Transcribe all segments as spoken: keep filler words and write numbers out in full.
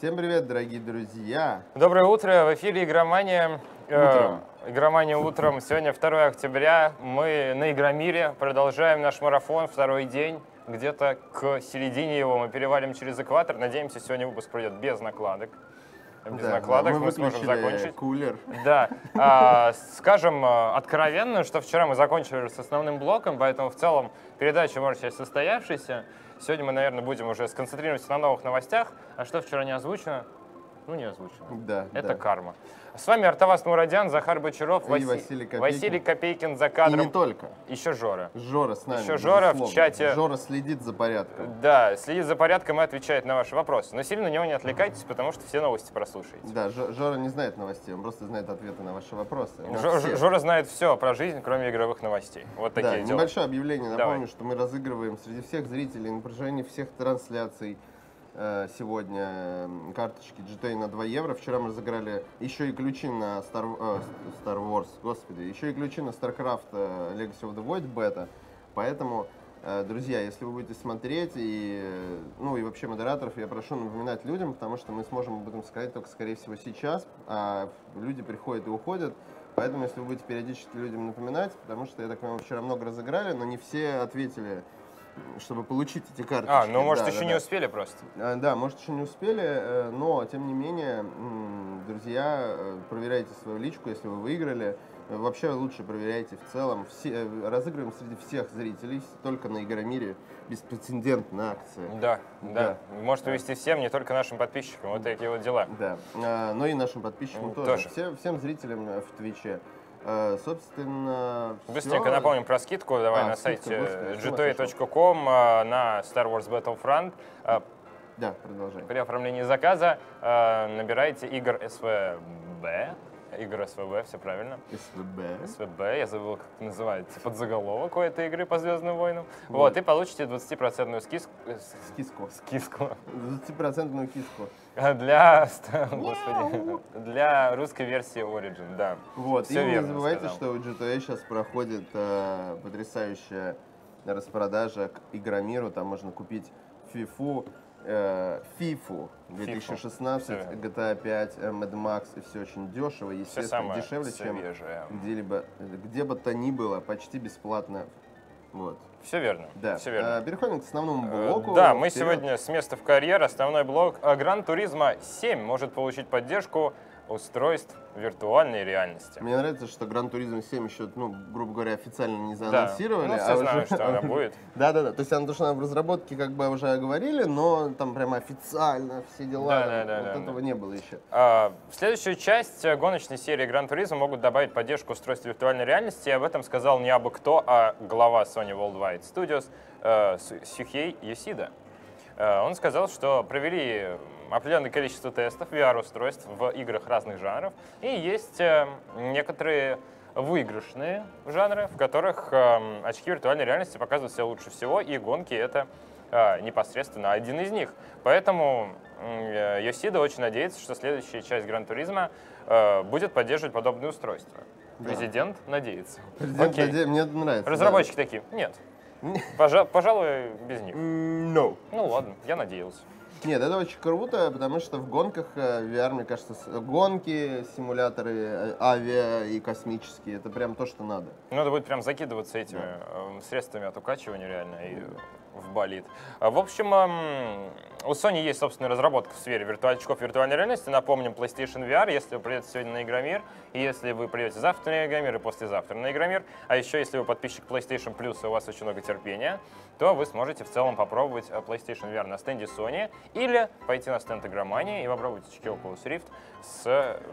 Всем привет, дорогие друзья! Доброе утро! В эфире «Игромания». Утром. Э, «Игромания утром». Сегодня второе октября. Мы на Игромире продолжаем наш марафон, второй день. Где-то к середине его мы перевалим через экватор. Надеемся, сегодня выпуск пройдет без накладок. Без Да, накладок да, мы, мы сможем закончить. Кулер. Да. А, скажем откровенно, что вчера мы закончили с основным блоком, поэтому в целом передача может считать состоявшейся. Сегодня мы, наверное, будем уже сконцентрироваться на новых новостях. А что вчера не озвучено? Ну, не озвучено. Да, Это да. карма. С вами Артавас Мурадян, Захар Бочаров, И Васи... Василий Копейкин. Василий Копейкин за И кадром. не только. Еще Жора. Жора с нами. Еще Жора в безусловно. чате. Жора следит за порядком. Да, следит за порядком и отвечает на ваши вопросы. Но сильно на него не отвлекайтесь, потому что все новости прослушаете. Да, Жо- Жора не знает новостей, он просто знает ответы на ваши вопросы. Вот Жо- все. Жора знает все про жизнь, кроме игровых новостей. Вот Да, такие дела. небольшое объявление. Напомню, Давай. что мы разыгрываем среди всех зрителей на протяжении всех трансляций э, сегодня э, карточки джи ти эй на два евро. Вчера мы разыграли еще и ключи на Star, э, Star Wars, господи, еще и ключи на StarCraft э, Legacy of the Void бета. Поэтому, э, друзья, если вы будете смотреть, и, э, ну и вообще модераторов, я прошу напоминать людям, потому что мы сможем об этом сказать только, скорее всего, сейчас, а люди приходят и уходят. Поэтому, если вы будете периодически людям напоминать, потому что, я так понимаю, вчера много разыграли, но не все ответили, чтобы получить эти карточки. А, ну может Да, еще да, не да. успели просто. А, Да, может, еще не успели, э, но, тем не менее, м, друзья, э, проверяйте свою личку, если вы выиграли. Э, Вообще лучше проверяйте в целом. Все, э, разыгрываем среди всех зрителей, только на Игромире, беспрецедентная акция. Да, да. Да. Может повести всем, не только нашим подписчикам. Вот такие вот дела. Да, а, но и нашим подписчикам М, тоже. тоже. Все- всем зрителям э, в Твиче. Э, Собственно, Быстренько всё. напомним про скидку. Давай А, на скидка, сайте господи, джи с ума ти эй точка ком а, на Star Wars Battlefront. А, Да, продолжай. При оформлении заказа а, набирайте игр эс ви би. Игр эс ви би, все правильно. эс ви би. эс ви би, я забыл, как это называется, подзаголовок у этой игры по Звездным войнам. Вот, Вот. и получите двадцатипроцентную скис... э, с- Скидку. скидку двадцатипроцентную киску. для... Господи, для русской версии Origin, да. Вот, Всё и не верно забывайте, сказал. что у джи ти эй сейчас проходит э, потрясающая распродажа к Игромиру. Там можно купить фифу, э, фифу две тысячи шестнадцать, Всё верно. джи ти эй пять, э, Mad Max, и все очень дешево, Все естественно, самое дешевле, чем свежее. где-либо, где бы то ни было, почти бесплатно. Вот. Все верно, Да. все верно. Э, переходим к основному Э, блоку. Да, мы Вперед. сегодня с места в карьер, основной блок. Гран Туризмо семь может получить поддержку устройств виртуальной реальности. Мне нравится, что Gran Turismo семь еще, ну, грубо говоря, официально не Да, заанонсировали. ну, все а знают, уже- что она будет. Да-да-да, то есть она, то, что она в разработке, как бы уже говорили, но там прямо официально все дела, Да-да-да, вот да, этого да. не было еще. А, В следующую часть э, гоночной серии Gran Turismo могут добавить поддержку устройств виртуальной реальности. И об этом сказал не абы кто, а глава Sony Worldwide Studios э, Су- Сюхей Йосида. Э, Он сказал, что провели определенное количество тестов ви ар-устройств в играх разных жанров, и есть э, некоторые выигрышные жанры, в которых э, очки виртуальной реальности показывают себя лучше всего, и гонки — это э, непосредственно один из них. Поэтому э, Йосида очень надеется, что следующая часть Гран Туризма э, будет поддерживать подобные устройства. Да. Президент надеется. Президент, Окей. наде- мне это нравится. Разработчики такие: нет, пожа- пожалуй, без них. да. No. Ну ладно, я надеялся. Нет, это очень круто, потому что в гонках э, ви ар, мне кажется, с- гонки, симуляторы э, авиа и космические, это прям то, что надо. Надо будет прям закидываться этими э, средствами от укачивания реально и в болид. А, В общем, эм, у Sony есть собственная разработка в сфере виртуаль- очков виртуальной реальности. Напомним, PlayStation ви ар, если вы придете сегодня на Игромир, и если вы придете завтра на Игромир и послезавтра на Игромир, а еще если вы подписчик PlayStation Plus и у вас очень много терпения, то вы сможете в целом попробовать э, PlayStation ви ар на стенде Sony или пойти на стенд Игромании и попробовать очки Oculus Rift с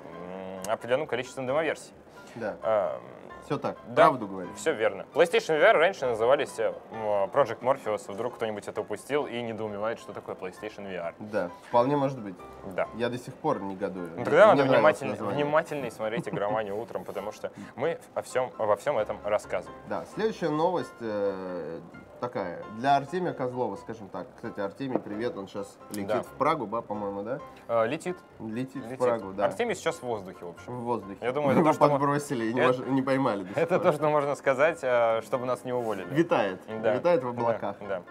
м, определенным количеством демоверсий. Да, Эм, все так, Да, правду говоришь. все верно. PlayStation ви ар раньше назывались э, м, Project Morpheus. Вдруг кто-нибудь это упустил и недоумевает, что такое PlayStation ви ар. Да, вполне может быть. Да. Я до сих пор негодую. Ну, Тогда Мне надо нравилось внимательно, название. внимательнее смотреть «Игроманию утром», потому что мы о всем, обо всем этом рассказываем. Да, следующая новость э, такая. Для Артемия Козлова, скажем так. Кстати, Артемий, привет, он сейчас летит Да. в Прагу, да, по-моему, да? Э, Летит. Летит, Летит. в Прагу, да. Артемий сейчас в воздухе, в общем. В воздухе. Я думаю, это Его то, что мы- подбросили и не, Это- мож- не поймали. до сих Это пор. то, что можно сказать, э, чтобы нас не уволили. Витает. Да. Витает в облаках. Да, да.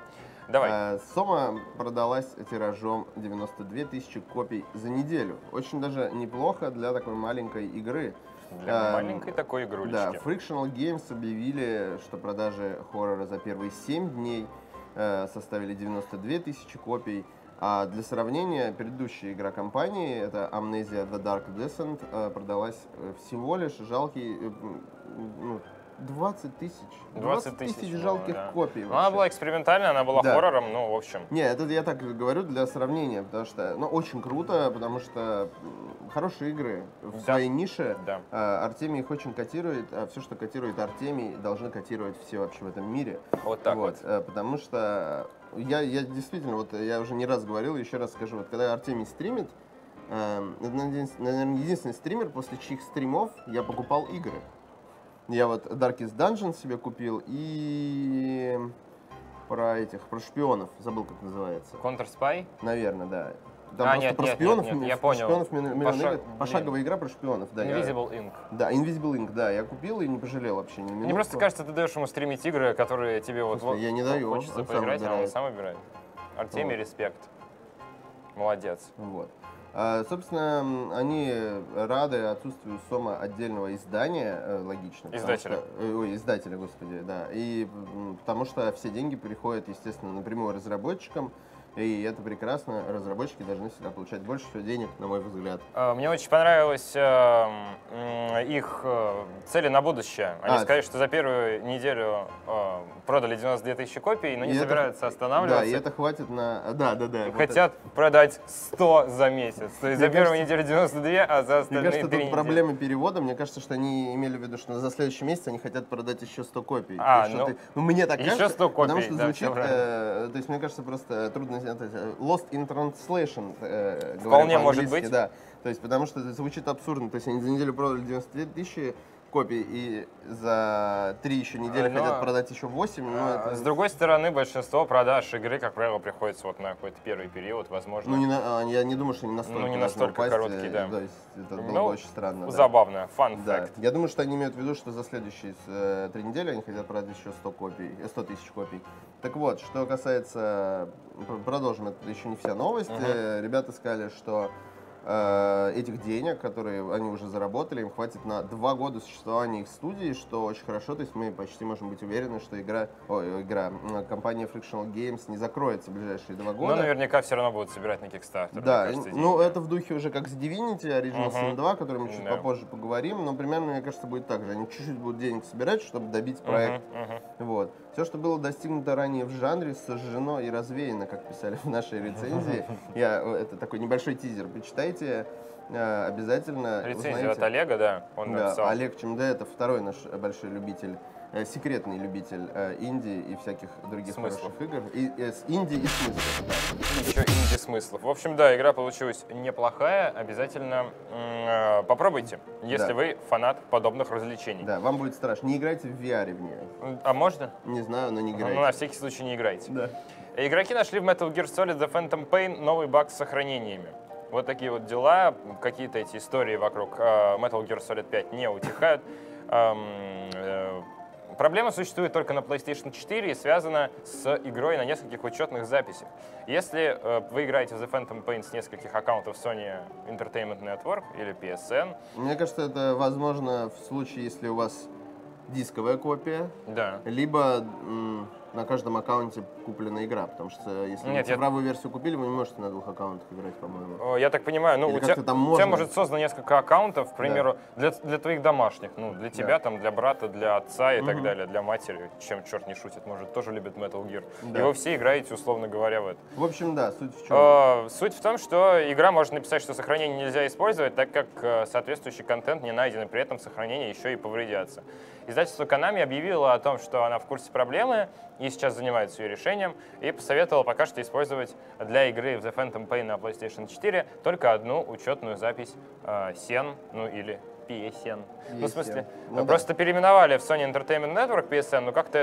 Давай. Сома продалась тиражом девяносто две тысячи копий за неделю. Очень даже неплохо для такой маленькой игры. Для А, маленькой такой игрулечки. Да, Frictional Games объявили, что продажи хоррора за первые семь дней э, составили девяносто две тысячи копий. А для сравнения, предыдущая игра компании, это Amnesia The Dark Descent, э, продалась всего лишь жалкие э, ну, двадцать тысяч. двадцать тысяч жалких да. копий. Ну, она была экспериментальная, она была Да. хоррором, ну, в общем. Не, это я так говорю для сравнения, потому что, ну, очень круто, потому что м, хорошие игры в Да. своей нише. Да. А, Артемий их очень котирует, а все, что котирует Артемий, должны котировать все вообще в этом мире. Вот так вот. э, Потому что я, я действительно, вот я уже не раз говорил, еще раз скажу, вот когда Артемий стримит, э, это, наверное, единственный стример, после чьих стримов я покупал игры. Я вот Darkest Dungeon себе купил и про этих, про шпионов, забыл, как называется. Counter-Spy? Наверное, да. Там А, просто нет, про нет, шпионов, нет, нет, я про понял. шпионов миллион- миллион Поша- игр. Пошаговая игра про шпионов, да. я- Invisible Ink. Да, Invisible Ink, да, я купил и не пожалел вообще ни минутку. Мне просто кажется, ты даешь ему стримить игры, которые тебе вот, Слушай, вот я не даю, хочется он сам поиграть, а он выбирает. сам выбирает. Артемий, Вот. респект. Молодец. Вот. А, собственно, м, они рады отсутствию Сома отдельного издания, э, логично. потому Издателя. что- э, ой, издателя, господи, да. И м, потому что все деньги приходят, естественно, напрямую разработчикам. И это прекрасно. Разработчики должны всегда получать больше всего денег, на мой взгляд. Э, Мне очень понравилось э, м, их э, цели на будущее. Они А, сказали, что за первую неделю э, продали девяносто две тысячи копий, но не И это- собираются Да, останавливаться. и это хватит на... Да, да, да. И вот хотят продать сто за месяц. То есть за Мне первую кажется- неделю девяносто две, а за Мне остальные кажется, три тут недели. проблемы перевода. Мне кажется, что они имели в виду, что за следующий месяц они хотят продать еще сто копий. А, То есть, ну, что ты- ну, мне так еще кажется, сто потому копий, что да, звучит, всё правильно. э, то есть мне кажется, просто трудно, это, э, lost in translation, э, говоря Вполне может по-английски, быть. да. То есть потому что это звучит абсурдно. То есть они за неделю продали девяносто две тысячи копий и за три еще недели Но- хотят продать еще восемь. Ну, А, это- С другой стороны, большинство продаж игры, как правило, приходится вот на какой-то первый период, возможно. ну, не на- а, я не думаю, что они настолько Ну, не должны настолько упасть, короткие, э, да. То есть это было Ну, бы очень странно. да. Забавно, фан Да, факт. я думаю, что они имеют в виду, что за следующие э, три недели они хотят продать еще сто копий, э, сто тысяч копий. Так вот, что касается, пр- продолжим, это еще не вся новость. Мгм. Э, Ребята сказали, что э, этих денег, которые они уже заработали, им хватит на два года существования их студии, что очень хорошо. То есть мы почти можем быть уверены, что игра, ой, игра, м, компания Frictional Games не закроется в ближайшие два года. Но наверняка все равно будут собирать на Kickstarter. мне Да, кажется, и- ну деньги. это в духе уже как с Divinity, Original Мгм. Sin два, о котором мы чуть Да. попозже поговорим, но примерно, мне кажется, будет так же. Они чуть-чуть будут денег собирать, чтобы добить проект. Мгм, мгм. Вот. Все, что было достигнуто ранее в жанре, сожжено и развеяно, как писали в нашей рецензии. Я, э, это такой небольшой тизер. Почитайте, э, обязательно Рецензию узнаете. от Олега, да, он Да, написал. Олег Чемде — это второй наш большой любитель, э, секретный любитель э, инди и всяких других Смыслов. хороших игр. И, э, с инди и смыслов, да. Еще инди-смыслов. В общем, да, игра получилась неплохая. Обязательно м, э, попробуйте, если Да. вы фанат подобных развлечений. Да, вам будет страшно. Не играйте в ви ар в нее. А можно? Не знаю, но не Ну, играйте. на всякий случай не играйте. Да. Игроки нашли в Metal Gear Solid The Phantom Pain новый баг с сохранениями. Вот такие вот дела, какие-то эти истории вокруг э, Metal Gear Solid пять не утихают. Эм, э, Проблема существует только на PlayStation четыре и связана с игрой на нескольких учетных записях. Если э, вы играете в The Phantom Pain с нескольких аккаунтов Sony Entertainment Network или пи эс эн, Мне кажется, это возможно в случае, если у вас дисковая копия, да. либо м, на каждом аккаунте куплена игра, потому что если Нет, вы я- цифровую версию купили, вы не можете на двух аккаунтах играть, по-моему. О, Я так понимаю, ну, Или у тебя, как-то там у тебя можно. может создано несколько аккаунтов, к примеру, для, для твоих домашних, ну, для тебя, Да. там, для брата, для отца и так Мгм. далее, для матери, чем черт не шутит, может, тоже любит Metal Gear. Да. И вы все играете, условно говоря, в это. В общем, да, суть в чем. Э, Суть в том, что игра может написать, что сохранение нельзя использовать, так как э, соответствующий контент не найден, и при этом сохранение еще и повредятся. Издательство Konami объявило о том, что она в курсе проблемы и сейчас занимается ее решением, и посоветовала пока что использовать для игры в The Phantom Pain на PlayStation четыре только одну учетную запись э, сен, ну или пи эс эн. Ну, в смысле, Ну да. просто переименовали в Sony Entertainment Network пи эс эн, но как-то это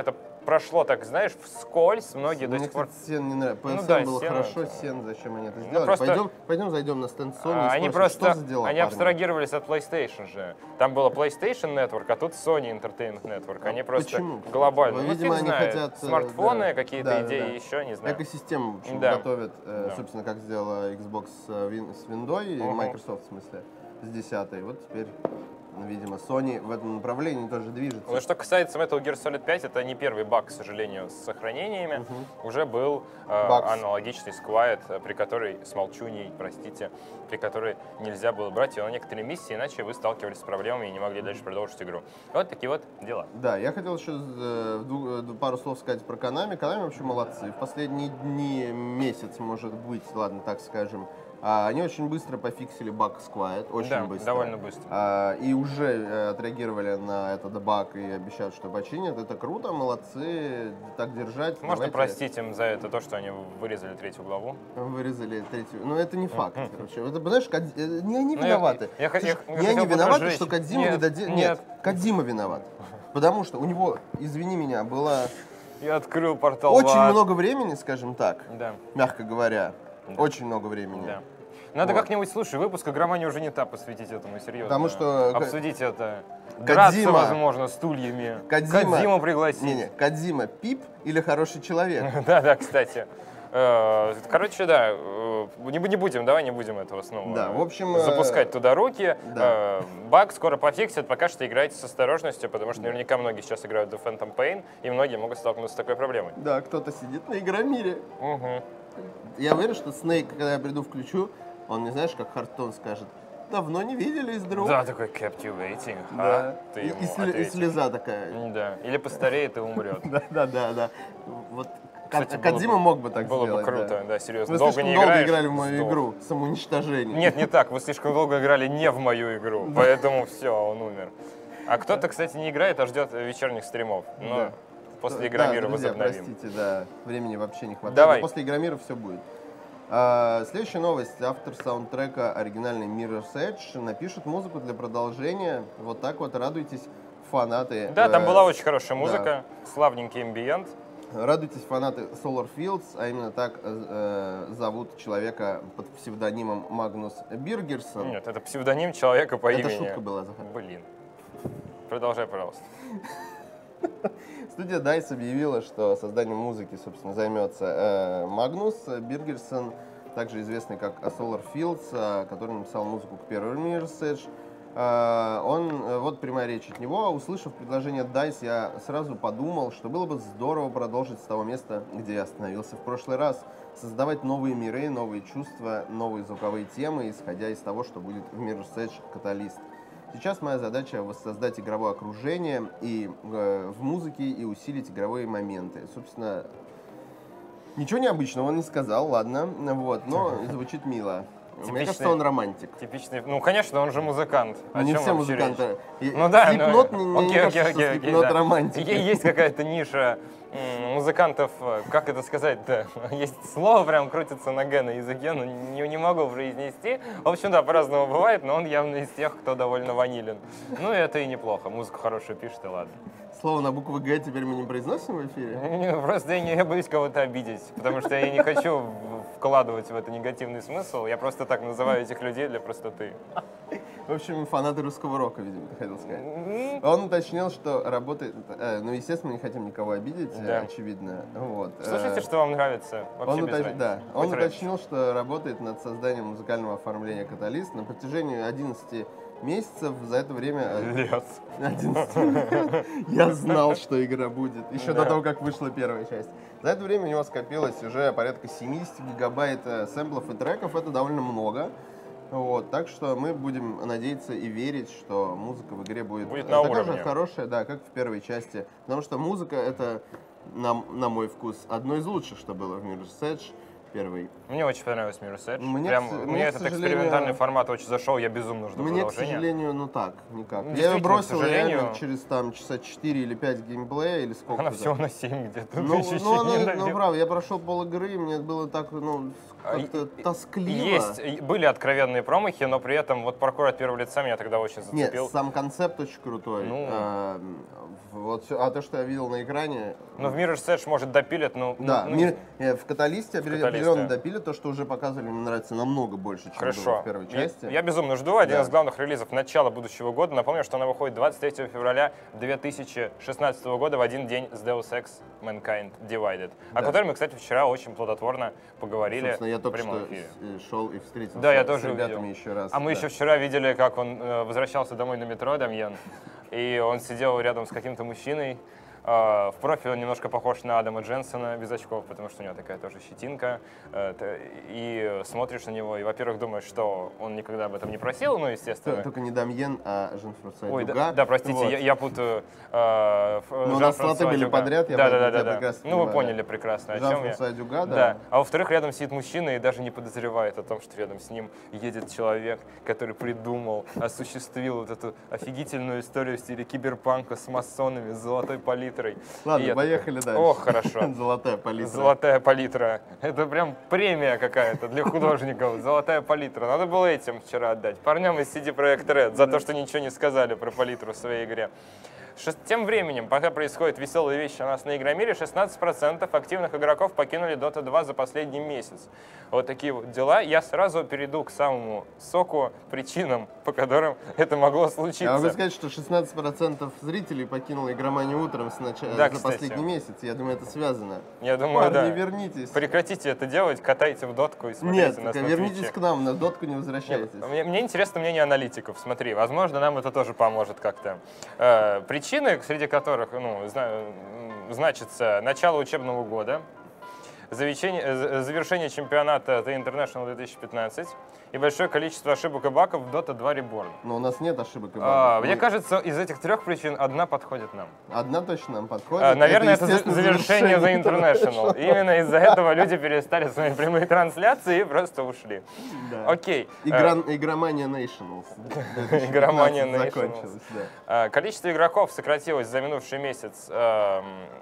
прошло так, знаешь, вскользь, многие Мне, до сих пор... кстати, Сен не нравится. По Ну эс эм да, было Сен хорошо, это- Сен, зачем они это Ну, сделали? просто- Пойдем, пойдем зайдем на стенд Sony А, и Они спросим, просто, что за дела, они парни? абстрагировались от PlayStation же. Там было PlayStation Network, а тут Sony Entertainment Network. Они просто Почему? глобально. Ну, Ну, видимо, фиг они знает. хотят, э, Смартфоны, да. какие-то Да, да, идеи да. еще, не знаю. Экосистему, в общем, Да. готовят, э, Да. собственно, как сделала Xbox э, Win- с Windows, и Мгм. Microsoft, в смысле, с десятой. Вот теперь, ну, видимо, Sony в этом направлении тоже движется. Ну, что касается Metal Gear Solid пять, это не первый баг, к сожалению, с сохранениями. Уже был э, Багс. аналогичный с Quiet, э, при которой, с Молчуней, простите, при которой нельзя было брать ее на некоторые миссии, иначе вы сталкивались с проблемами и не могли дальше продолжить игру. Вот такие вот дела. Да, я хотел еще э, ду- э, пару слов сказать про Konami. Konami вообще молодцы. В последние дни, месяц, может быть, ладно, так скажем, а, они очень быстро пофиксили баг с Quiet, очень Да, быстро. довольно быстро. А, и уже э, отреагировали на этот баг и обещают, что починят. Это круто, молодцы, так держать. Можно Давайте простить им за это то, что они вырезали третью главу. Вырезали третью. Но это не факт, короче. Это, знаешь, Код- э, не они Ну, я- виноваты. я хот- я- Слушай, я не они хотел виноваты, подожечь. что Кодзима Нет, не доделал. нет. Кодзима виноват. Потому что у него, извини меня, было Я открыл портал в очень ад. много времени, скажем так, Да, мягко говоря. Да. Очень много времени. да. Надо Вот. как-нибудь, слушай, выпуск игромании уже не та посвятить этому, серьезно. Потому что- Обсудить это. Драться, Кодзима- возможно, стульями. Кодзима- Кодзиму пригласить. Не-не, Кодзима пип или хороший человек? Да-да, кстати. Э, Короче, да, э, не бу- не будем, давай не будем этого снова Да, в общем, э, запускать туда руки. да. Э, Баг скоро пофиксят, пока что играйте с осторожностью, потому что наверняка многие сейчас играют в Phantom Pain, и многие могут столкнуться с такой проблемой. Да, кто-то сидит на Игромире. Мгм. Я уверен, что Снейк, когда я приду включу, он не знаешь, как Хартон скажет. Давно не виделись, друг. Да, такой captivating, Да. а? Ты И, ему и сли- и ответишь. слеза такая. Да, или постареет и умрет. Да, да, да, да. Вот Кстати, Ко- было Кодзима бы- мог бы так Было сделать. бы круто, да. да, серьезно. Вы Долго слишком не долго играешь, играли в мою сдох. игру. Самоуничтожение. Нет, не так. Вы слишком долго играли не в мою игру, поэтому все, он умер. А кто-то, кстати, не играет, а ждет вечерних стримов. Но Да. после Да, Игромира друзья, возобновим. простите, да, времени вообще не хватает. Давай. Но после Игромира все будет. А, следующая новость. Автор саундтрека оригинальный Mirror's Edge напишет музыку для продолжения. Вот так вот радуйтесь, фанаты. Да, там э, была очень хорошая да. музыка, славненький амбиент. Радуйтесь, фанаты Solar Fields, а именно так э, зовут человека под псевдонимом Магнус Биргерсон. Нет, это псевдоним человека по Это имени. шутка была, Захар. Блин. Продолжай, пожалуйста. Студия дайс объявила, что созданием музыки, собственно, займется э, Магнус Биргерсон, также известный как Solar Fields, э, который написал музыку к первому Mirror's Edge. Э, он, э, вот прямая речь от него. Услышав предложение дайс, я сразу подумал, что было бы здорово продолжить с того места, где я остановился в прошлый раз. Создавать новые миры, новые чувства, новые звуковые темы, исходя из того, что будет в Mirror's Edge Catalyst. Сейчас моя задача воссоздать игровое окружение и э, в музыке и усилить игровые моменты. Собственно, ничего необычного он не сказал, ладно, вот, но звучит мило. Мне Типичный- кажется, он романтик. Типичный. Ну, конечно, он же музыкант. О Не чем все вообще речь? музыканты. И Ну да, Slipknot, ну, не, не окей, кажется, окей, что окей, окей, Slipknot да. романтики. Е- Есть какая-то ниша м, музыкантов, э, как это сказать-то? Есть слово прям крутится на Г на языке, но не, не могу произнести. В общем, да, по-разному бывает, но он явно из тех, кто довольно ванилен. Ну, и это и неплохо. Музыку хорошую пишет, и ладно. Слово на букву Г теперь мы не произносим в эфире? Не, Просто я, не, я боюсь кого-то обидеть, потому что я не хочу в- вкладывать в это негативный смысл. Я просто так называю этих людей для простоты. В общем, фанаты русского рока, видимо, ты хотел сказать. М, Он уточнил, что работает... э, ну, естественно, мы не хотим никого обидеть, э, Да. очевидно. Вот. Слушайте, Э, что вам нравится. Вообще Он, без уточ- разницы. да, Хоть он рэп. уточнил, что работает над созданием музыкального оформления «Каталист» на протяжении одиннадцати месяцев. За это время... э, Лес. одиннадцать. Я знал, что игра будет, еще Да. до того, как вышла первая часть. За это время у него скопилось уже порядка семьдесят гигабайт э, сэмплов и треков. Это довольно много. Вот, так что мы будем надеяться и верить, что музыка в игре будет, Будет на такая же уровне. хорошая, да, как в первой части. Потому что музыка — это, на, на мой вкус, одно из лучших, что было в Mirror's Edge первый. Мне очень понравился Mirror's Edge. Мне, Прям, к с- мне, мне, к этот сожалению- экспериментальный формат очень зашел, я безумно жду Мне, к продолжения. сожалению, ну так, никак. Ну, Я ее действительно, к бросил сожалению. реально через там часа четыре или пять геймплея, или сколько Она там. всего на семь где-то. Ну, чуть-чуть ну, не оно- добил. ну, правда, я прошел пол игры, мне было так, ну, как-то тоскливо. Есть, были откровенные промахи, но при этом вот паркур от первого лица меня тогда очень зацепил. Нет, сам концепт очень крутой. Ну, а, вот, всё- а то, что я видел на экране... Ну, в Mirror's Edge, может, допилят, но... Да, ну, мир- э, в Каталисте Каталисте. определенно допили то, что уже показывали, мне нравится намного больше, чем было Хорошо. в первой Я, части. я безумно жду. Один Да. из главных релизов начала будущего года. Напомню, что она выходит двадцать третьего февраля две тысячи шестнадцатого года в один день с Deus Ex Mankind Divided, Да. о которой мы, кстати, вчера очень плодотворно поговорили Собственно, я в только прямом что эфире. с- э, шел и встретился Да, я с тоже ребятами увидел. еще раз. А мы да. еще вчера видели, как он э, возвращался домой на метро, Дамьен, и он сидел рядом с каким-то мужчиной. Э, в профиле он немножко похож на Адама Дженсона без очков, потому что у него такая тоже щетинка. Э, т- и смотришь на него, и, во-первых, думаешь, что он никогда об этом не просил, ну, естественно. Т- Только не Дамьен, а Жан-Франсуа Ой, Дюга. да, да, простите, Вот. я, я путаю. Э, Ф- Ну, у нас Жан-Франсуа слоты были Дюга. подряд, я да, пон- да, да, я да, да. прекрасно Ну, вы понимаю. поняли прекрасно, о чем я. Жан-Франсуа Дюга, да. Да. А во-вторых, рядом сидит мужчина и даже не подозревает о том, что рядом с ним едет человек, который придумал, осуществил вот эту офигительную историю в стиле киберпанка с масонами, с золотой палитрой. И Ладно, я поехали такой, дальше. Ох, хорошо. Золотая палитра. Золотая палитра. Это прям премия какая-то для художников. Золотая палитра. Надо было этим вчера отдать. Парням из си ди Projekt Red за то, что ничего не сказали про палитру в своей игре. Шест- Тем временем, пока происходят веселые вещи у нас на Игромире, шестнадцать процентов активных игроков покинули Дота два за последний месяц. Вот такие вот дела. Я сразу перейду к самому соку, причинам, по которым это могло случиться. Я могу сказать, что шестнадцать процентов зрителей покинуло игроманию утром с нач- Да, за кстати. последний месяц. Я думаю, это связано. Я думаю, да. Парни, вернитесь. Прекратите это делать, катайте в дотку и смотрите Нет, нас так, на вернитесь Твиче. к нам, на дотку не Нет, возвращайтесь. Мне, мне интересно мнение аналитиков. Смотри, возможно, нам это тоже поможет как-то. Э, причины, среди которых ну, зна- м, значится начало учебного года, завечение- э, завершение чемпионата The International две тысячи пятнадцать и большое количество ошибок и баков в Dota два Reborn. Но у нас нет ошибок и А, багов. мне Мы- кажется, из этих трех причин одна подходит нам. Одна точно нам подходит. А, Наверное, это, за- естественно, завершение The International. Именно из-за этого люди перестали смотреть прямые трансляции и просто ушли. Да. Окей. Игра, Игромания Nationals. Игромания две тысячи пятнадцать Nationals. закончилась, да. А, Количество игроков сократилось за минувший месяц эм,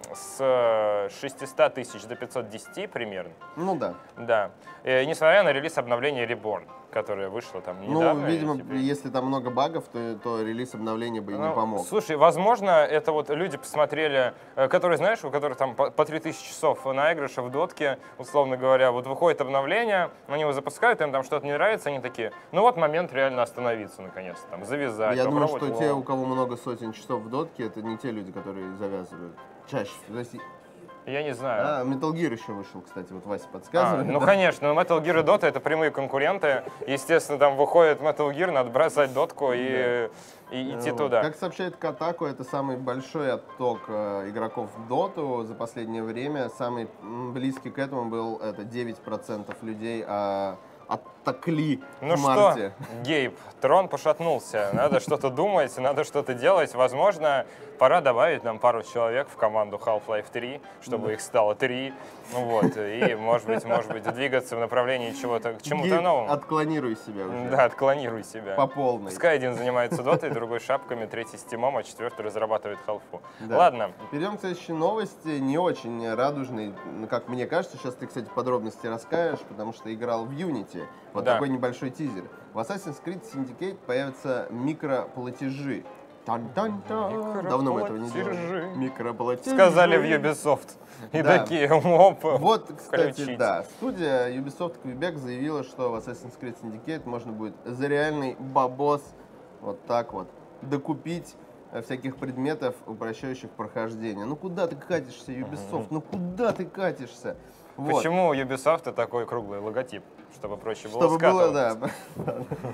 с шестисот тысяч до пятисот десяти примерно. Ну да. Да. И, несмотря на релиз обновления Reborn, которое вышло там недавно. Ну, и видимо, теперь- если там много багов, то, то релиз обновления бы и не Ну, помог. Слушай, возможно, это вот люди посмотрели, э, которые, знаешь, у которых там по, по три тысячи часов наигрыша в дотке, условно говоря, вот выходит обновление, они его запускают, им там что-то не нравится, они такие, ну вот момент реально остановиться наконец-то, там, завязать, Я думаю, попробовать что те, лол. у кого много сотен часов в дотке, это не те люди, которые завязывают. Чаще. То есть, Я не знаю. а, Metal Gear еще вышел, кстати, вот Вася А, подсказывает. ну, да. конечно, но Metal Gear и Dota — это прямые конкуренты. Естественно, там выходит Metal Gear, надо бросать дотку и, и идти Вот. туда. Как сообщает Kotaku, это самый большой отток э, игроков в доту за последнее время. Самый м, близкий к этому был это девять процентов людей а, оттокли Ну в что, марте. Гейб, трон пошатнулся. Надо что-то думать, надо что-то делать. Возможно, пора добавить нам пару человек в команду Half-Life три, чтобы их стало три. Ну вот, и, может быть, может быть, двигаться в направлении чего-то, к чему-то Гейб, новому. отклонируй себя уже. Да, отклонируй себя. По полной. Пускай один занимается дотой, другой шапками, третий стимом, а четвертый разрабатывает халфу. Да. Ладно. Перейдем к следующей новости, не очень радужной, ну, как мне кажется. Сейчас ты, кстати, подробности расскажешь, потому что играл в Unity. Вот Да. такой небольшой тизер. В Assassin's Creed Syndicate появятся микроплатежи. Тан-тан-тан. Давно мы этого не делали. Микроплатежи. Микроплатежи. Сказали в Ubisoft. И Да. такие, оп, Вот, кстати, включить. да. Студия Ubisoft Quebec заявила, что в Assassin's Creed Syndicate можно будет за реальный бабос вот так вот докупить э, всяких предметов, упрощающих прохождение. Ну куда ты катишься, Ubisoft? Ну куда ты катишься? Вот. Почему у Ubisoft такой круглый логотип? Чтобы проще было Чтобы было, скатывать. да.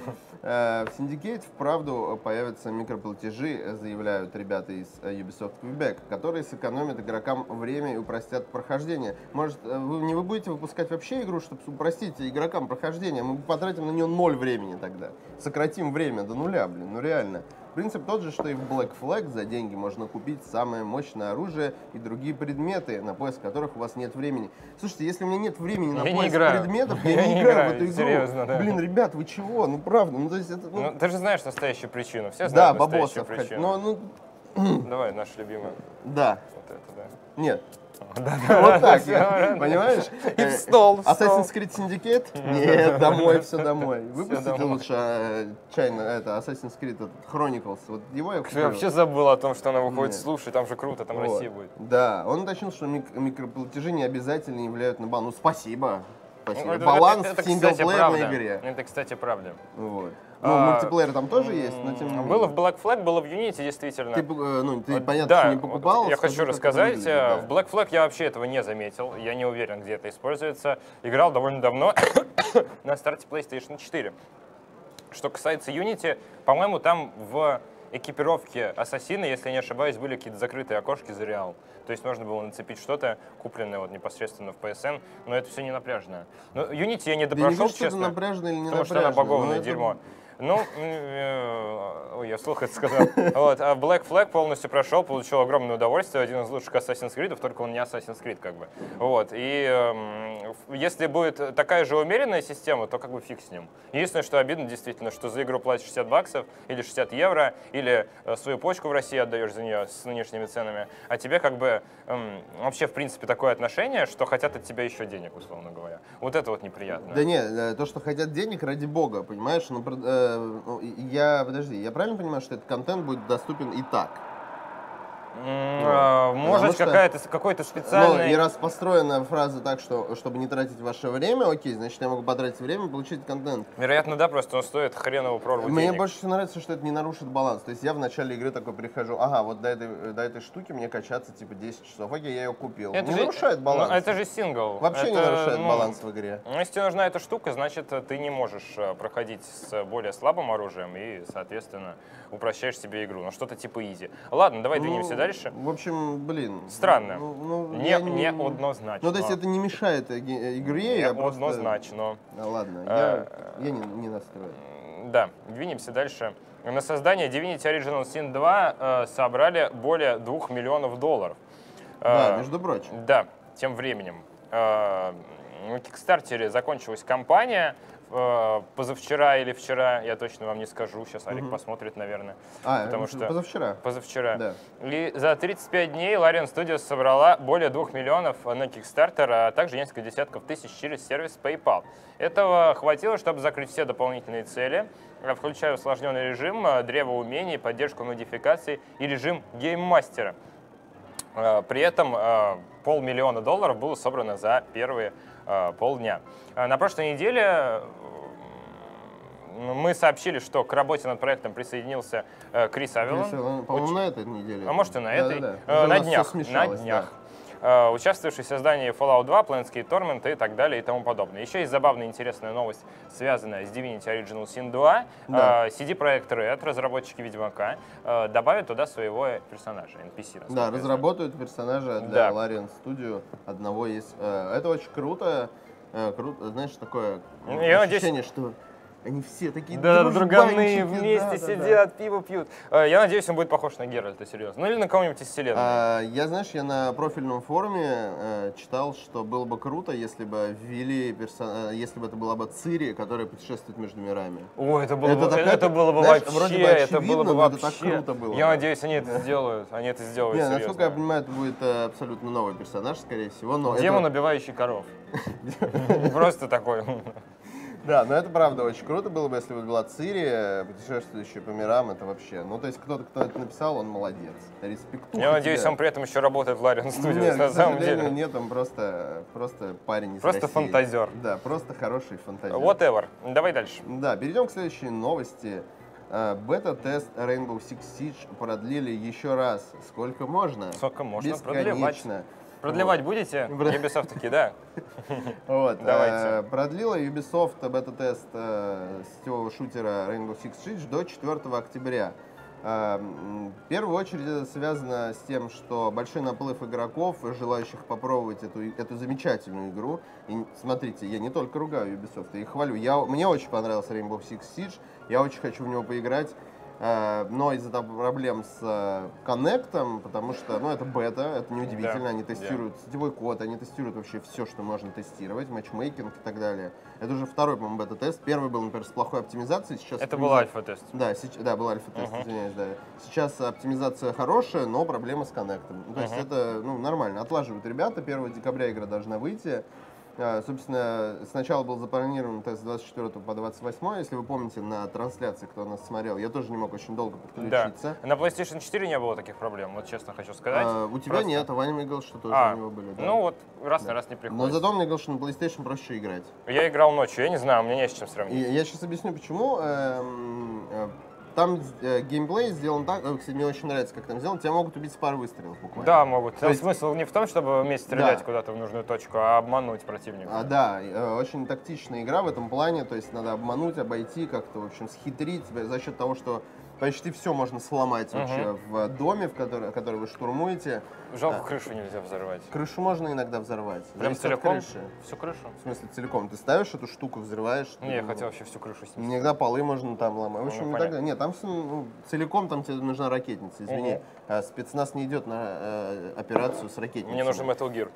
Э, В Syndicate вправду появятся микроплатежи, заявляют ребята из э, Ubisoft Quebec, которые сэкономят игрокам время и упростят прохождение. Может, э, вы не вы будете выпускать вообще игру, чтобы упростить игрокам прохождение? Мы потратим на нее ноль времени тогда. Сократим время до нуля, блин, ну реально. Принцип тот же, что и в Black Flag. За деньги можно купить самое мощное оружие и другие предметы, на поиск которых у вас нет времени. Слушайте, если у меня нет времени на Я не поиск играю. предметов, я, Я не не играю играю, в эту игру. серьезно, да. Блин, ребят, вы чего? Ну правда, ну то есть это... ну, Ну, ты же знаешь настоящую причину. Все да, знают настоящую бабосов. хоть- причину. но, ну, Давай, наш любимый. да. Вот это, да. Нет. Вот так, понимаешь? И в стол. Assassin's Creed Syndicate? Нет, домой, все домой. Выпустите лучше чайно, это, Assassin's Creed Chronicles. Вот его я куплю. Я вообще забыл о том, что она выходит. Слушай, там же круто, там Россия будет. Да, он уточнил, что микроплатежи не обязательно не влияют на баланс. Ну, спасибо. Спасибо. Баланс в синглплеерной игре. Это, кстати, правда. Вот. Ну, мультиплеер там тоже есть, но тем не менее. Было в Black Flag, было в Unity, действительно. Ты, ну, ты понятно, да, что не покупал. Я скажи, хочу рассказать. Выглядит, да. В Black Flag я вообще этого не заметил. Я не уверен, где это используется. Играл довольно давно на старте PlayStation четыре. Что касается Unity, по-моему, там в экипировке Ассасина, если я не ошибаюсь, были какие-то закрытые окошки за реал. То есть можно было нацепить что-то, купленное вот непосредственно в пи эс эн, но это все не напряжно. Но Unity я не допрошел, да, честно, напряжно или не потому напряжно, что она багованное это... дерьмо. Ну, э, ой, я вслух это сказал. Вот, а Black Flag полностью прошел, получил огромное удовольствие, один из лучших Assassin's Creed, только он не Assassin's Creed, как бы. Вот, и э, если будет такая же умеренная система, то как бы фиг с ним. Единственное, что обидно, действительно, что за игру платишь шестьдесят баксов или шестьдесят евро, или э, свою почку в России отдаешь за нее с нынешними ценами, а тебе как бы э, вообще, в принципе, такое отношение, что хотят от тебя еще денег, условно говоря. Вот это вот неприятно. Да нет, то, что хотят денег, ради бога, понимаешь? Ну, э, я, подожди, я правильно понимаю, что этот контент будет доступен и так? Mm, может, что, какая-то, какой-то специальный... Ну, и раз построена фраза так, что чтобы не тратить ваше время, окей, значит, я могу потратить время и получить контент. Вероятно, да, просто он стоит хреновую прорву Мне денег. больше всего нравится, что это не нарушит баланс. То есть я в начале игры такой прихожу, ага, вот до этой, до этой штуки мне качаться типа десять часов, окей, я ее купил. Это не же, нарушает баланс. Ну, это же сингл. Вообще это, не нарушает ну, баланс в игре. Ну, если тебе нужна эта штука, значит, ты не можешь проходить с более слабым оружием и, соответственно, упрощаешь себе игру. Ну, что-то типа изи. Ладно, давай двинемся ну, дальше. В общем, блин. Странно. Ну, ну, не, я не однозначно. Ну, то есть это не мешает игре. Не я однозначно. Просто... Да ладно, а, я, я не, не настроен. Да, двинемся дальше. На создание Divinity Original Sin два э, собрали более двух миллионов долларов. Да, э, между прочим. Да, тем временем. Э, на Кикстартере закончилась кампания. Позавчера или вчера, я точно вам не скажу, сейчас Алик угу. посмотрит, наверное. А, потому что позавчера. Позавчера. Да. И за тридцать пять дней Larian Studios собрала более двух миллионов на Kickstarter, а также несколько десятков тысяч через сервис PayPal. Этого хватило, чтобы закрыть все дополнительные цели, включая усложненный режим, древо умений, поддержку модификаций и режим гейммастера. При этом полмиллиона долларов было собрано за первые полдня. На прошлой неделе мы сообщили, что к работе над проектом присоединился Крис Авелон. По-моему, на этой неделе. А может и на да, этой. Да, да. На днях. На днях. Да. Участвовавший в создании Fallout два, Planescape Torment и так далее и тому подобное. Еще есть забавная интересная новость, связанная с Divinity Original Sin два. Да. си ди Projekt Red, разработчики Ведьмака, добавят туда своего персонажа, эн пи си. Да, разработают персонажа для да. Larian Studio одного из... Это очень круто. Круто, знаешь, такое Я ощущение, надеюсь... что... Они все такие да, друганы вместе да, сидят, да. пиво пьют. Я надеюсь, он будет похож на Геральта, серьезно. Ну или на кого-нибудь из вселенной. А, я, знаешь, я на профильном форуме э, читал, что было бы круто, если бы ввели персо... если бы это была бы Цири, которая путешествует между мирами. О, это было, это бы, такая, это было бы знаешь, вообще, вроде бы это было бы вообще. Это так круто было. Я надеюсь, они это сделают. Они это сделают. Не, серьезно. насколько я понимаю, это будет э, абсолютно новый персонаж, скорее всего. Но Демон, это... убивающий коров. Просто такой. Да, но это правда очень круто было бы, если бы была Цири, путешествующая по мирам, это вообще... Ну, то есть кто-то, кто это написал, он молодец. Респектуха Я надеюсь, тебя. он при этом еще работает в Larian Studios, нет, на к самом деле. Нет, он просто, просто парень из Просто России. фантазер. Да, просто хороший фантазер. Whatever. Давай дальше. Да, перейдем к следующей новости. Бета-тест Rainbow Six Siege продлили еще раз. Сколько можно? Сколько можно? Бесконечно. Продлевать вот. Будете? Ubisoft таки, да. Вот. Давайте. Продлила Ubisoft бета-тест сетевого шутера Rainbow Six Siege до четвёртого октября. В первую очередь это связано с тем, что большой наплыв игроков, желающих попробовать эту, эту замечательную игру. И смотрите, я не только ругаю Ubisoft, я их хвалю. Я, мне очень понравился Rainbow Six Siege, я очень хочу в него поиграть. Э, но из-за проблем с э, коннектом, потому что, ну, это бета, это неудивительно, Да, они тестируют сетевой код, они тестируют вообще все, что можно тестировать, матчмейкинг и так далее. Это уже второй, по-моему, бета-тест. Первый был, например, с плохой оптимизацией, сейчас... Это оптимиза- был альфа-тест. Да, сеч- да, был альфа-тест, Мгм. извиняюсь, да. Сейчас оптимизация хорошая, но проблема с коннектом. Ну, то есть Мгм. это, ну, нормально. Отлаживают ребята, первого декабря игра должна выйти. А, Собственно, сначала был запланирован тест с двадцать четвёртого по двадцать восьмое, если вы помните, на трансляции, кто нас смотрел, я тоже не мог очень долго Да. подключиться. На PlayStation четыре не было таких проблем, вот честно хочу сказать. А, у тебя Просто- нет, а Ваня мне говорил, что тоже А, у него были. Да. ну вот раз Да. на раз не Но приходится. зато он мне говорил, что на PlayStation проще играть. Я играл ночью, я не знаю, у меня не с чем И сравнить. я сейчас объясню, почему. Эм, э, Там э, геймплей сделан так, э, кстати, мне очень нравится, как там сделано, тебя могут убить с пары выстрелов буквально. Да, могут. Там есть- смысл не в том, чтобы вместе стрелять Да. куда-то в нужную точку, а обмануть противника. А, да, э, очень тактичная игра в этом плане, то есть надо обмануть, обойти, как-то, в общем, схитрить за счет того, что почти все можно сломать Мгм. вообще в доме, в который, который вы штурмуете. Жалко, Да. крышу нельзя взорвать. Крышу можно иногда взорвать. Прям Зависит от целиком? крыши. Всю крышу? В смысле, целиком. Ты ставишь эту штуку, взрываешь. Не, я ну, хотел вообще всю крышу снести. Иногда полы можно там ломать. В общем, Ну, не понятно. так. Нет, там всё, ну, целиком там тебе нужна ракетница. Извини, Мгм. а спецназ не идет на э, операцию с ракетницей. Мне нужен Metal Gear.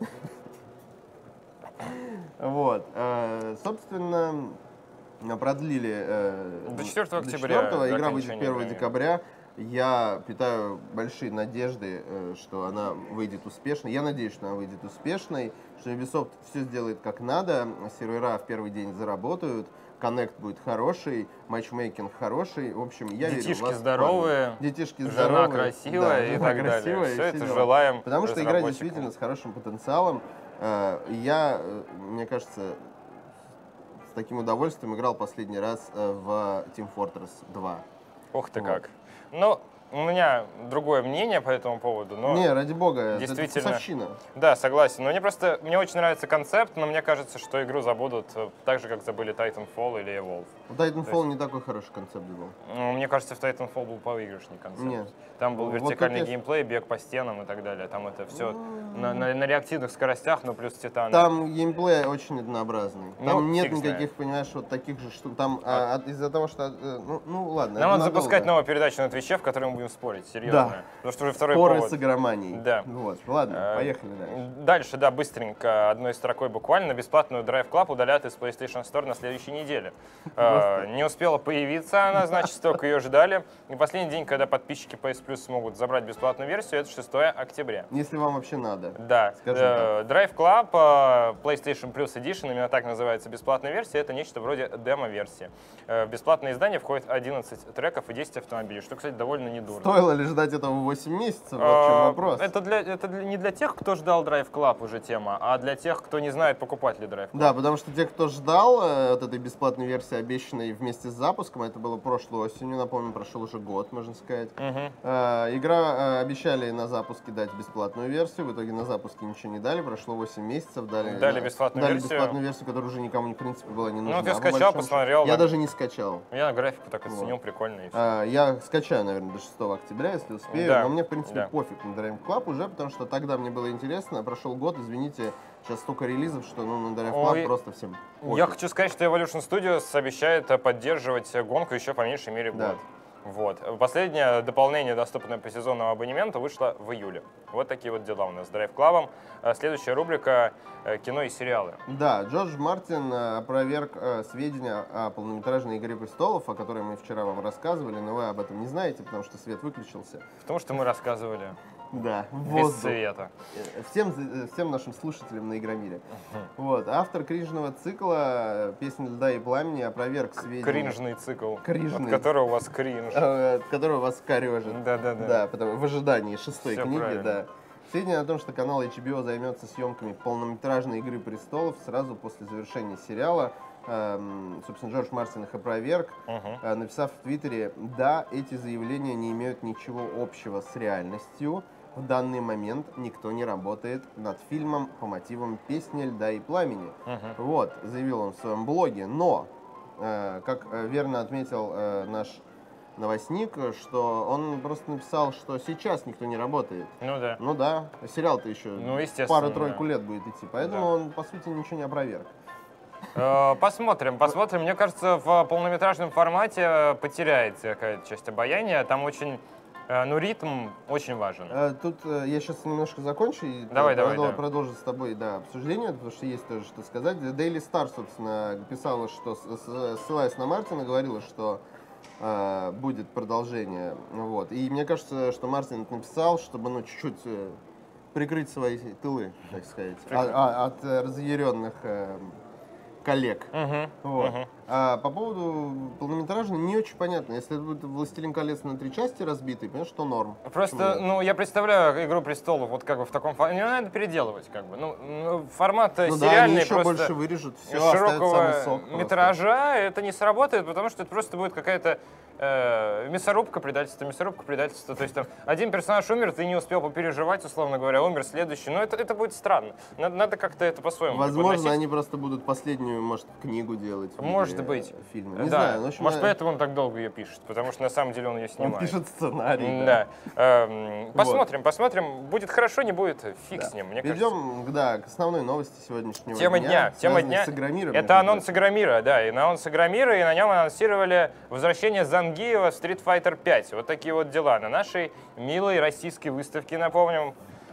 Вот. э, Собственно, продлили э, До четвёртого до октября, четвёртого. до Игра выйдет окончания первого времени. декабря. Я питаю большие надежды, э, что она выйдет успешно. Я надеюсь, что она выйдет успешной, что Ubisoft все сделает как надо, сервера в первый день заработают, коннект будет хороший, матчмейкинг хороший. В общем, я верю в Детишки вас, здоровые, парни. Детишки жена здоровые, красивая да, и жена так далее. красивая, и Все это дела. желаем Потому что игра разработчикам. действительно с хорошим потенциалом. Э, Я, э, мне кажется, с таким удовольствием играл последний раз э, в Team Fortress два. Ух ты Вот. как. Ну, у меня другое мнение по этому поводу, но... Не, ради бога, действительно. это вкусовщина. Да, согласен. Но мне просто, мне очень нравится концепт, но мне кажется, что игру забудут э, так же, как забыли Titanfall или Evolve. У Titanfall не такой хороший концепт был. Ну, мне кажется, в Titanfall был повыигрышный концепт. Нет. Там был Вот вертикальный тут я- геймплей, бег по стенам и так далее. Там это все на, на- на реактивных скоростях, но плюс титаны. Там геймплей очень однообразный. Там Ну, нет фиг никаких, понимаешь, вот таких же штук. Там а, от- из-за того, что... э, Ну, ну ладно. Нам это надо надолго. запускать новую передачу на Твиче, в которой мы будем спорить, серьезно. Да. Потому что уже второй Споры повод. с игроманией. Да. Вот, ладно, Э, поехали дальше. Дальше, да, быстренько, одной строкой буквально, бесплатную Drive Club удалят из PlayStation Store на следующей неделе. Э, Не успела появиться она, значит, столько ее ждали. И последний день, когда подписчики пи эс Plus смогут забрать бесплатную версию, это шестого октября. Если вам вообще надо. Да, Скажем э, Drive Club, э, PlayStation Plus Edition, именно так называется бесплатная версия, это нечто вроде демо-версии. Э, В бесплатное издание входит одиннадцать треков и десять автомобилей, что, кстати, довольно недурно. Стоило ли ждать этого восемь месяцев? Вот в чем Э, вопрос. Это, для, это для- не для тех, кто ждал Drive Club уже тема, а для тех, кто не знает, покупать ли Drive Club. Да, потому что те, кто ждал э, от этой бесплатной версии, обещанной вместе с запуском, это было прошлой осенью, напомню, прошел уже год, можно сказать. Мгм. Э, игра э, обещали на запуске дать бесплатную версию, в итоге на запуске ничего не дали, прошло восемь месяцев, дали, Дали на- бесплатную дали версию. бесплатную версию, которая уже никому, в принципе, была не нужна. вот я по скачал, большому посмотрел, счету. Я да. даже не скачал. Я графику так оценил, Вот. прикольно. и всё. А, Я скачаю, наверное, до шестого октября, если успею, Да, но мне, в принципе, да. пофиг на Drive Club уже, потому что тогда мне было интересно, прошел год, извините, сейчас столько релизов, что ну, на Drive Club Ой, просто всем Я пофиг. хочу сказать, что Evolution Studios обещает э, поддерживать э, гонку еще по меньшей мере год. Да. Вот. Последнее дополнение, доступное по сезонному абонементу, вышло в июле. Вот такие вот дела у нас с Drive Club. Э, Следующая рубрика э, «Кино и сериалы». Да, Джордж Мартин э, опроверг э, сведения о полнометражной «Игре престолов», о которой мы вчера вам рассказывали, но вы об этом не знаете, потому что свет выключился. Потому что мы рассказывали Да, в без воздух. света. Э, Всем, э, всем нашим слушателям на Игромире. Вот, автор кринжного цикла «Песня льда и пламени» опроверг сведения... Кринжный цикл, Кринжный. от которого у вас кринж. э, который вас корежит. Да-да-да. Да, потому, в ожидании шестой Всё книги, правильно. да. Сведения о том, что канал эйч би о займется съемками полнометражной «Игры престолов» сразу после завершения сериала. Эм, собственно, Джордж Мартин их опроверг, Мгм. э, написав в Твиттере: «Да, эти заявления не имеют ничего общего с реальностью. В данный момент никто не работает над фильмом по мотивам «Песни льда и пламени». Мгм. Вот, заявил он в своем блоге. Но, э, как э, верно отметил э, наш новостник, что он просто написал, что сейчас никто не работает. Ну да. Ну да, сериал-то еще Ну, естественно, пару-тройку да. лет будет идти, поэтому Да. он, по сути, ничего не опроверг. Э, Посмотрим, посмотрим. Мне кажется, в полнометражном формате потеряется какая-то часть обаяния. Там очень, э, ну, ритм очень важен. Э, Тут э, я сейчас немножко закончу и Давай, продол- давай, давай. продолжу с тобой, да, обсуждение, потому что есть тоже что сказать. Daily Star, собственно, писала, что, с- с- ссылаясь на Мартина, говорила, что э, будет продолжение. Вот. И мне кажется, что Мартин это написал, чтобы, ну, чуть-чуть э, прикрыть свои тылы, так сказать, Прикрыть. а- а- от э, разъяренных э, коллег. Мгм, Вот. мгм. А по поводу полнометражного не очень понятно. Если это будет «Властелин колец» на три части разбитый, понимаешь, что норм. Просто, Почему нет? ну, я представляю «Игру престолов» вот как бы в таком формате. Не надо переделывать, как бы. Ну, ну, формат э, Ну да, они сериальный еще просто больше вырежут, все, оставят широкого самый сок просто. метража это не сработает, потому что это просто будет какая-то э, мясорубка, предательство, мясорубка, предательство. То есть там один персонаж умер, ты не успел попереживать, условно говоря, умер следующий. Но это, это будет странно. Надо, надо как-то это по-своему Возможно, преподносить. они просто будут последнюю, может, книгу делать. в Может виде, быть. э, Фильма. Не Да. знаю. Ну, в общем, Может, э, поэтому он так долго ее пишет, потому что на самом деле он ее он снимает. пишет сценарий. Да. Эм, Посмотрим, посмотрим. Будет хорошо, не будет, фиг с ним, мне кажется. Перейдем к- да, к основной новости сегодняшнего Тема дня. дня, тема связанной дня. с Игромиром. Это анонс Игромира, да, и на анонс Игромира, и на нем анонсировали возвращение Зангиева в Street Fighter пять. Вот такие вот дела. На нашей милой российской выставке, напомним.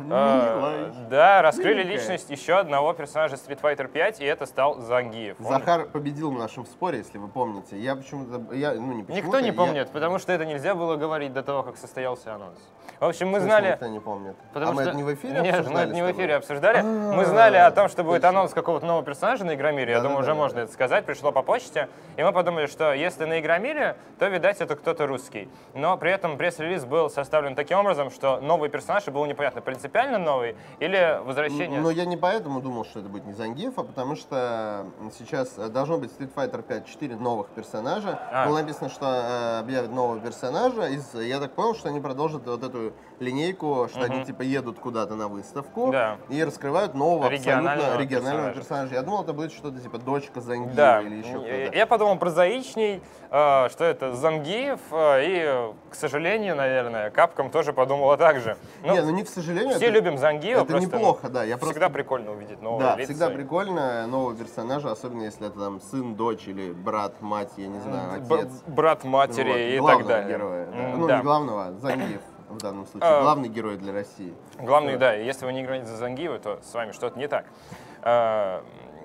э, Милой. да, раскрыли Миленькая. личность еще одного персонажа Street Fighter пять, и это стал Зангиев. Он- Захар победил в нашем споре, если вы помните. Я почему-то... Я, ну, не почему-то, Никто не я- помнит, потому что это нельзя было говорить до того, как состоялся анонс. В общем, мы В смысле, знали... никто не помнит. Потому а мы что- это не в эфире Нет, мы обсуждали это не с в тобой? эфире обсуждали. Мы А, знали о том, что будет точно. анонс какого-то нового персонажа на Игромире. Я думаю, уже Да-да-да. можно это сказать. Пришло по почте. И мы подумали, что если на Игромире, то, видать, это кто-то русский. Но при этом пресс-релиз был составлен таким образом, что новый персонаж, и было непонятно, принципиально новый или возвращение... Но я не поэтому думал, что это будет не Зангиев, а потому что сейчас э, должно быть Street Fighter пять четыре новых персонажа. А. Было написано, что э, объявят нового персонажа. Из, я так понял, что они продолжат вот эту линейку, что они типа едут куда-то на выставку Да. и раскрывают нового Регионального абсолютно регионального персонажа. персонажа. Я думал, это будет что-то типа дочка Зангиева Да, или еще я- кто-то. я подумал прозаичней, э, что это Зангиев, э, и, э, к сожалению, наверное, Капком тоже подумала так же. Ну, не, ну не к сожалению. все это- любим Зангиева, это просто, ну, неплохо, да. Я всегда просто прикольно увидеть новые Да, лица. всегда прикольно нового персонажа, особенно если это там сын, дочь или брат, мать, я не знаю, Б- отец. брат матери Вот, и главного так далее. героя. Да. М, Ну, да. не главного, а Зангиев в данном случае. А, Главный герой для России. Главный, Вот. да, и если вы не играете за Зангиева, то с вами что-то не так. А,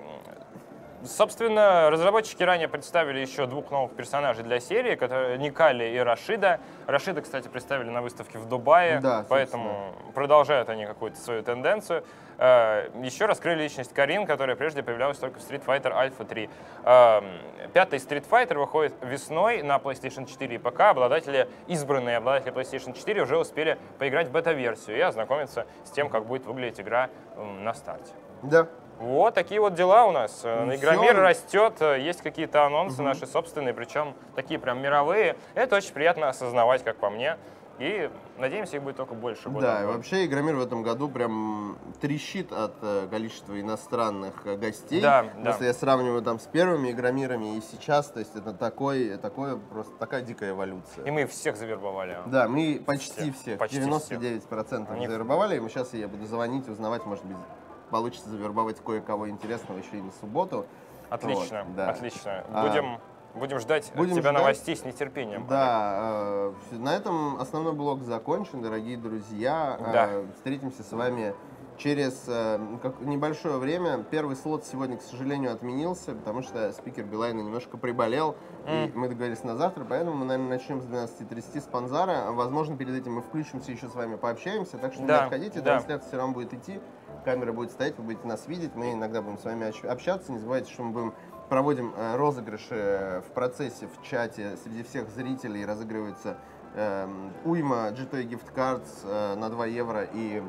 Собственно, разработчики ранее представили еще двух новых персонажей для серии, которые Никали и Рашида. Рашида, кстати, представили на выставке в Дубае, Да, поэтому продолжают они какую-то свою тенденцию. А, Еще раскрыли личность Карин, которая прежде появлялась только в Street Fighter Alpha три. А, Пятый Street Fighter выходит весной на PlayStation четыре и ПК. Обладатели, избранные обладатели PlayStation четыре уже успели поиграть в бета-версию и ознакомиться с тем, как будет выглядеть игра м, на старте. Да. Вот такие вот дела у нас. Э, Ну, Игромир всё. растет, э, есть какие-то анонсы наши собственные, причем такие прям мировые. Это очень приятно осознавать, как по мне. И надеемся, их будет только больше. года Да, в и год. вообще Игромир в этом году прям трещит от э, количества иностранных э, гостей. Да, да. Если я сравниваю там с первыми Игромирами и сейчас, то есть это такой, такое, просто такая дикая эволюция. И мы их всех завербовали. Да, мы почти Всех, всех, почти девяносто девять процентов У них- завербовали, и мы сейчас я буду звонить, узнавать, может быть, получится завербовать кое-кого интересного еще и на субботу. Отлично, Вот, да. отлично. А, Будем, будем ждать будем от тебя ждать. новостей с нетерпением. Да, э, на этом основной блок закончен, дорогие друзья. Да. Э, Встретимся с вами через э, как- небольшое время. Первый слот сегодня, к сожалению, отменился, потому что спикер Билайна немножко приболел, и мы договорились на завтра, поэтому мы, наверное, начнем с двенадцати тридцати с Панзара. Возможно, перед этим мы включимся еще с вами пообщаемся, так что Да, не отходите, да. трансляция все равно будет идти, камера будет стоять, вы будете нас видеть, мы иногда будем с вами общ- общаться. Не забывайте, что мы будем проводим э, розыгрыши в процессе, в чате. Среди всех зрителей разыгрывается э, уйма джи ти эй Gift Cards э, на два евро и,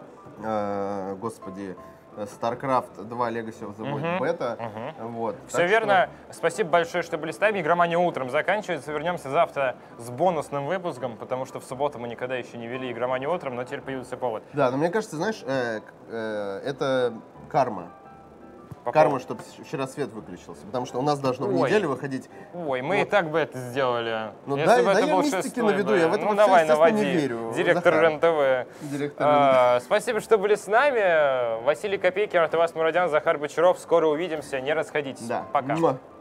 э, господи, StarCraft два Legacy of the Void Мгм, Beta. мгм. Вот. Все Так верно. Спасибо большое, что были с нами. Игромания утром заканчивается. Вернемся завтра с бонусным выпуском, потому что в субботу мы никогда еще не вели игроманию утром, но теперь появился повод. что- Да, но мне кажется, знаешь, э, к- э, это карма. По Карма, поводу- чтобы вчера свет выключился. Потому что у нас должно в Ой. неделю выходить... Ой, мы и Вот. так бы это сделали. Ну Если да, бы да это я был мистики шестой наведу, бы. я в это Ну всё, давай, естественно, не наводи. верю, Директор Захар. РЕН-ТВ. Директор А, Спасибо, что были с нами. Василий Копейкин, Артавас Мурадян, Захар Бочаров. Скоро увидимся. Не расходитесь. Да. Пока. Муа.